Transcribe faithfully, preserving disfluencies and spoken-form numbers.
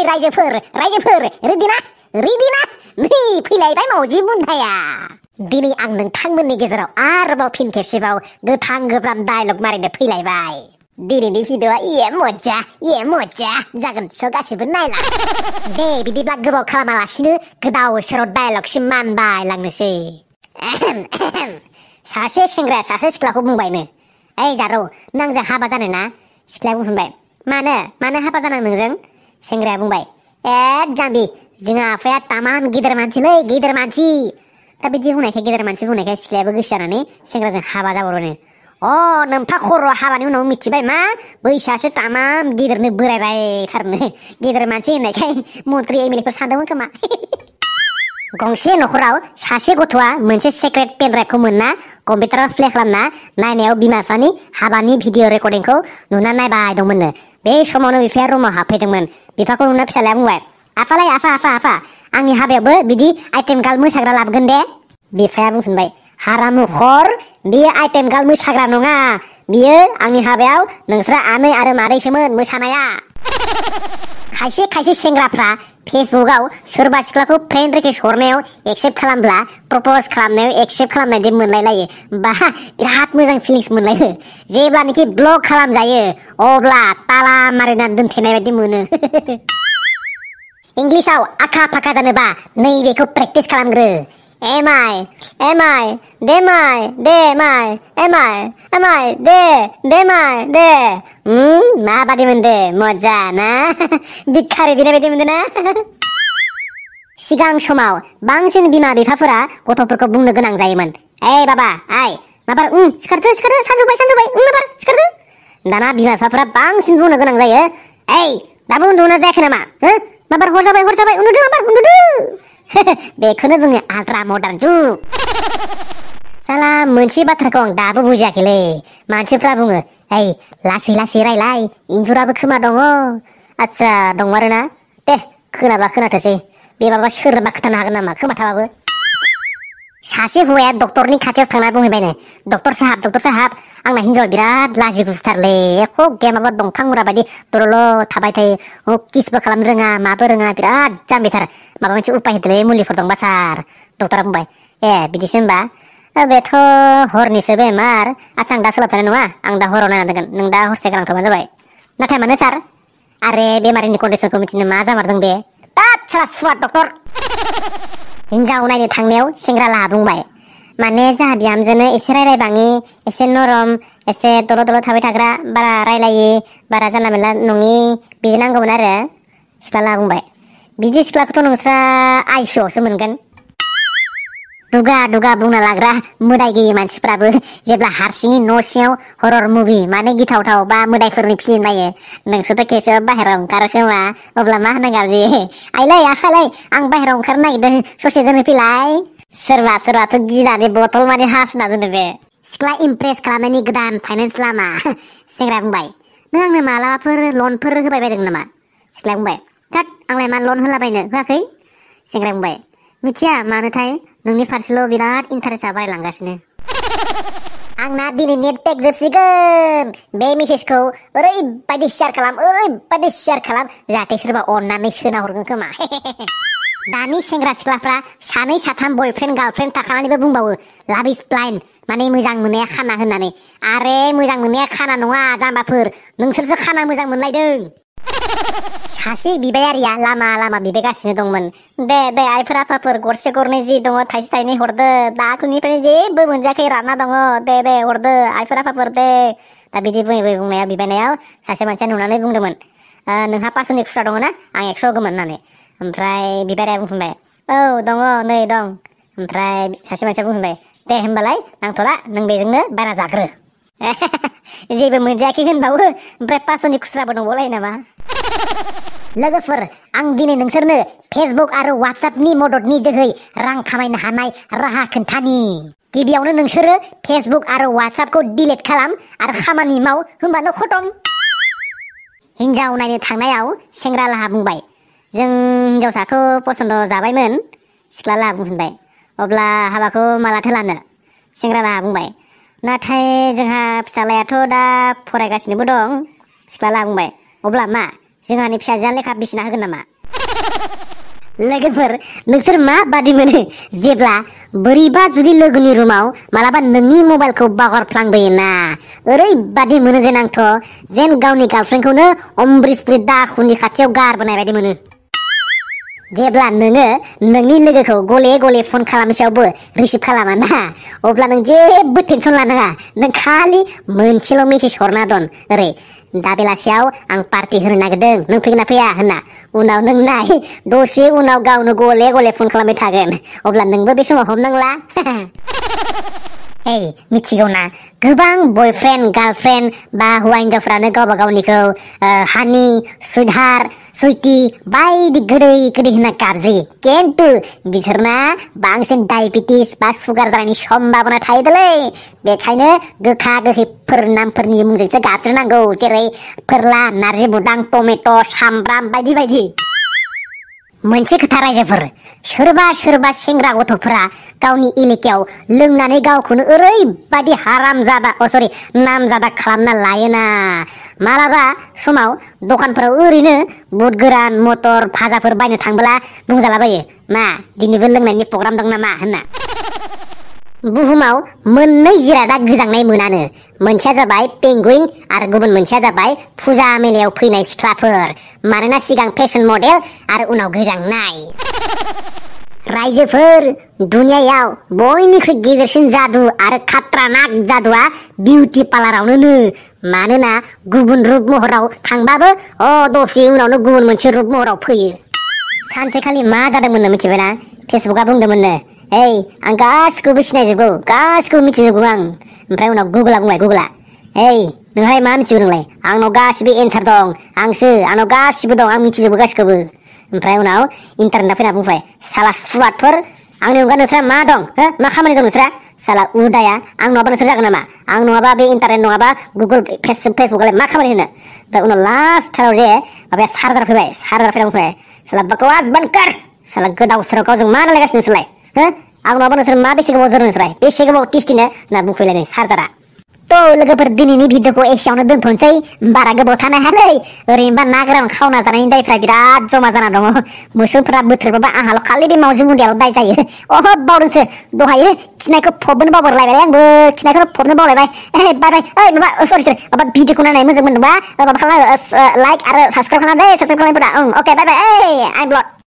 रायजोफोर रायजोफोर रेडि ना रेडि ना नै फैलायबाय मावजि बुन्दाया दिनै आं नोंथांमोननि गेजेराव आरोबाव फिन खेबसेबाव गोथां गोब्राब डायलग मारिनो फैलायबाय दिनैनि भिडिअआ इये मज्जा इये मज्जा जागोन स' गासिबो नायला दे बिदिब्ला गोबाव खालामालासिनो गोदाव सोराव डायलगसिम मानबाय लांनोसै सासे सेंग्राया सासे सिख्लाखौ बुंबायनो ओइ जारौ नों आंजों हाबा जानो ना सिख्लाया बुंबाय मानो मानो हाबा जानां नोंजों सेंग्राया बुंबाय ए जाम्बि जोंहा आफाया तामान गिदिर मानसिलै गिदिर मानसि दा बिदि बुंनायखाय गिदिर मानसि बुंनायखाय सिख्लायाबो गोसो जानानै सेंग्राजों हाबा जाबावनो अ नोमफा खर' हाबानि उनाव मिथिबाय मा बैसासो तामाम गिदिरनो बोरायबायथारनो गिदिर मानसि होननायखाय मन्त्रि एमएलएफोर सानदोंमोन खोमा गंसे न'खराव सासे गथ'आ मोनसे सेक्रेट पेनड्राइभखौ मोनना कम्पिउटाराव प्ले खालामना नायनायाव बिमा बिफानि हाबानि भिडिअ रेकर्डिंखौ नुना नायबाय दंमोननो बे समावनो बिफाया रुमाव हाबफैदोंमोन बिफाखौ नुना फिसालाया बुंबाय आफालाय आफा आफा आफा आंनि हाबायावबो बिदि आइटेम गार्ल मोसाग्रा लाबोगोन दे बिफाया बुंफिनबाय हारामुखर बियो आइटेम गार्ल मोसाग्रा नङा बियो आंनि हाबायाव नोंस्रा आनै आरो मादैसोमोन मोसानाया खायसे खायसे सेंग्राफ्रा फेसबुकआव सोरबा सिख्लाखौ फ्रेन्ड रिक्वेस्ट हरनायाव एक्सेप्ट खालामब्ला प्रप'ज खालामनायाव एक्सेप्ट खालामनायदि मोनलायलायो बा बिराद मोजां फिलिंस मोनलायो जेब्लानोखि ब्लक खालामजायो अब्ला ताला मारिनानै दोनथेनाय बायदि मोनो इंलिशाव आखा फाखा जानोबा नैबेखौ प्रेक्टिस खालामग्रो एम आइ एम आइ दे माइ दे माइ एम आइ एम आइ दे दे माइ दे माबादि मोनदो मजा ना भिखारि बिनाय बायदि मोनदो ना सिगां समाव बांसिन बिमा बिफाफोरा गथ'फोरखौ बुंनो गोनां जायोमोन ओइ बाबा आइ माबार उम सिखारदो सिखारदो सानजौबाय सानजौबाय उम माबार सिखारदो दाना बिमा बिफाफोरा बांसिन बुंनो गोनां जायो ओइ दाबो उन्दुना जायाखै नामा हो माबार हर जाबाय हर जाबाय उन्दुदो माबार उन्दुदो बेखौनो बुङो आल्ट्रा मडार्न जुग साला मोनसे बाथ्राखौ आं दाबो बुजियाखैलै मानसिफ्रा बुङो ओइ लासै लासै रायलाय इन्जुराबो खोमा दङ आच्छा दङ आरोना दे खोनाबा खोनाथोसै बे माबा सोरबा खोन्थानो हागोन नामा खोमा थाबाबो सासे हौवाया डक्टरनि खाथियाव थांना बुंहैबायनो डक्टर साहाब डक्टर साहाब आंना हिन्जावा बिराद लाजि गुजुथारलै एख' माबा दंफां मुरा बायदि दरल' थाबाय थायो किसबो खालामनो रोङा माबो रोङा बिराद जाम्बिथार माबा मोनसे उपाय होदोलै मुलिफोर दंबा सार डक्टरा बुंबाय ए बिदिसो होमबा बेथ' हरनिसो बेमार आच्छा आं दा सोलाबथ'नाय नङा आं दा हराव नायना दोनगोन नों दा हरसे गालांथ'बानो जाबाय नाथाय मानो सार आरे बेमारिनि कन्डिसनखौ मिथिनो मा जामारदों बे तात साला सुवाद डक्टर हिन्जाव नायनो थांनायाव सेंग्रा लाहा बुंबाय माने जाहा बिहामजोनो एसे रायलायबाङि एसे नरम एसे दल' दल' थाबाय थाग्रा बारा रायलायि बारा जानला मेनला नङि बिदि नांगौमोन आरो सिख्ला लाहा बुंबाय बिदि सिख्लाखौथ' नोंस्रा आइसुआवसो मोनगोन दुगा दुगा बुंना लाग्रा मोदाय गैयै मानसिफ्राबो जेब्ला हारसिङै न' सिङाव हरर मुभि माने गिथावथाव बा मोदायफोरनि फिल्म नायो नोंसोरथ' खेबसेयाव बाहेरायाव ओंखारो खोमा अब्ला मा होनो गाबजि आइलै आफालै आं बाहेरायाव ओंखारनो नागिरदों ससे जोनो फैलाय सोरबा सोरबाथ' गिनानै बथल माने हासुना दोनो बे सिख्ला इमप्रेस खालामनायनि गोदान फाइनान्स लामा सेंग्रा बुंबाय नों आंनो मालाबाफोर लनफोर होबाय बायदों नामा सिख्लाया बुंबाय थाट आंलाय मा लन होलाबायनो होआखै सेंग्रा बुंबाय मिथिया मानोथाय नोंनि फारसेल' बिराद इन्टारेस्टआ बारायलांगासिनो आंना दिनै नेट पेक जोबसिगोन बे मेसेजखौ ओरैबायदि शेयार खालाम ओरैबायदि शेयार खालाम जाहाथे सोरबा अननानै सोना हरगोन खोमा दानि सेंग्रा सिख्लाफ्रा सानै साथाम बयफ्रेन्ड गार्लफ्रेन्ड थाखानानैबो बुंबावो लाभ इज ब्लाइन्ड माने मोजां मोननाया खाना होननानै आरे मोजां मोननाया खाना नङा जाम्बाफोर नोंसोरसो खाना मोजां मोनलायदों सासे बिबायारिया लामा लामा बिबायगासिनो दंमोन दे दे आइफोर आफाफोर गरसे गरनै जि दङ थाइसे थाइनै हरदो दाख्लैनिफ्रायनो जेबो मोनजायाखै रानना दङ दे दे हरदो आइफोर आफाफोर दे दा बिदि बुङै बुङै बुंनायाव बिबायनायाव सासे मानसिया नुनानै बुंदोंमोन नोंहा पासस'नि खुस्रा दङ ना आं एक्स' होगौमोन होननानै ओमफ्राय बिबारिया बुंफिनबाय औ दङ नै दं ओमफ्राय सासे मानसिया बुंफिनबाय दे होमबालाय नांथ'ला नों बेजोंनो बारा जाग्रो जेबो मोनजायाखै होनबावो ओमफ्राय पासस'नि खुस्राबो दंबावलायो नामा लोगोफोर आं दिनै नोंसोरनो फेसबुक आरो वाट्सएपनि मददनि जोहै रां खामायनो हानाय राहा खोन्थानि गिबियावनो नोंसोरो फेसबुक आरो वाट्सएपखौ डिलिट खालाम आरो खामानि माव होमबानो खतम हिन्जाव नायनो थांनायाव सेंग्रा लाहा बुंबाय जों हिन्जावसाखौ पसन्द जाबायमोन सिख्ला लाहा बुंफिनबाय अब्ला हाबाखौ मालाथो लानो सेंग्रा लाहा बुंबाय नाथाय जोंहा फिसालायाथ' दा फरायगासिनोबो दं सिख्ला लाहा बुंबाय अब्ला मा जोंहानि फिसाजोआ लेखा बिसिना होगोन नामा लोगोफोर नोंसोर मा बादि मोनो जेब्ला बोरैबा जुदि लोगोनि रुमाव मालाबा नोंनि मबाइलखौ बावगारफ्लांबोयोना ओरैबादि मोनो जेन आंथ' जेन गावनि गार्लफ्रेन्डखौनो अमब्रिसपुरि दाखुनि खाथियाव गारबोनाय बायदि मोनो। जेब्ला नोङो नोंनि लोगोखौ गले गले फन खालामसेयावबो रिसिभ खालामा ना अब्ला नों जेबो टेनसन लानाङा नों खालि मोनसेल' मेसेज हरना दन ओरै दा बेलासियाव आं पार्टि होनो नागिरदों नों फैगोन ना फैया होनना उनाव नों नाय दसे उनाव गावनो गले गले फन खालामबाय थागोन अब्ला नोंबो बे समाव हमनांला। ए मिथिगौ ना गोबां बयफ्रेन्ड गार्लफ्रेन्ड बा हौवा हिन्जावफ्रानो गावबा गावनिखौ हानि सुइटहार सुइटि बायदि गोदै गोदै होनना गाबज्रियो खिन्थु बिसोरना बांसिन डायबेटिस बा सुगार जानायनि सम्भाबना थायोदोलै बेखायनो गोखा गोखैफोर नामफोरनि मुंजोंसो गाबज्रिनांगौ जेरै फोरला नारजि बुदां टमेट' सामब्राम बायदि बायदि। मोनसे खोथा रायजोफोर सोरबा सोरबा सेंग्रा गथ'फोरा गावनि एलेकायाव लोंनानै गावखौनो ओरैबादि हारामजादा अ सरि नामजादा खालामना लायोना मालाबा समाव दखानफोराव ओरैनो बुट गोरान मटर भाजाफोर बायनो थांबोला बुंजालाबायो मा दिनैबो लोंनायनि प्रग्राम दं नामा होनना। बुहुमाव मोननै जिरादा गोजांनाय मोनानो मोनसेया जाबाय पेंगुइन आरो गुबुन मोनसेया जाबाय फुजा मेलायाव फैनाय सिख्लाफोर मानोना सिगां फेशन मडेल आरो उनाव गोजांनाय। रायजोफोर दुनियायाव बयनिख्रुइ गिदिरसिन जादु आरो खाट्रानाक जादुआ बिउटि पार्लारावनो मानोना गुबुन रुप महराव थांबाबो अ दसे उनावनो गुबुन मोनसे रुप महराव फैयो। सानसेखालि मा जादोंमोननो मिथिबायना फेसबुकआ बुंदोंमोननो ओइ आं गासिखौबो सिनायजोबगौ गासिखौबो मिथिजोबगौ आं ओमफ्राय उनाव गुगोला बुंबाय गुगोला ओइ नोंहाय मा मिथिगौ नोंलाय आंनाव गासिबो एन्सार दं आंसो आंनाव गासिबो दं आं मिथिजोबो गासिखौबो। ओमफ्राय उनाव इन्टारनेटआ फैना बुंबाय साला सुवादफोर आंनि अनगा नोंस्रा मा दं हो मा खामानि दं नोंस्रा साला उदाया आं नङाबा नोंसोर जागोन नामा आं नङाबा बे इन्टारनेट नङाबा गुगोल फेसबुकआलाय मा खामानि होनो। ओमफ्राय उनाव लास्टआव जे माबाया चार्जार फैबाय चार्जार फैना बुंबाय साला बकवास बन्द कर साला गोदाव सोराव गावजों मा रायलायगासिनो नोंसोरलाय हो आं नङाबा नोंसोर मा बेसे गोबाव जोरो नोंसोरलाय बेसे गोबाव टिस्टिनो होनना बुंफैलायदों चार्जारा। थ' लोगोफोर दिनैनि भिडिअखौ एसेयावनो दोनथ'नोसै बारा गोबाव थानो हायालै ओरैनोबा ना गोरान खावना जानायनि दायफ्रा बिराद जमा जाना दङ मोसौफोरा बोथोरबाबा आंहाल' खालि बे मावजि मुन्दियाल' दाय जायो। अह बावदोंसो दहायो खिनायखौ फबनो बावगारलायबाय आंबो खिनायखौनो फबनो बावलायबाय ए बाय ओइ माबा सरि सरि माबा भिडिअखौ नायनाय मोजां मोनदोंबा माबा खालाम लाइक आरो साबसक्राइब खालाम दे साबसक्राइब खालामनायफोरा ओं अके बाय बाय ओइ आइ ब्लड।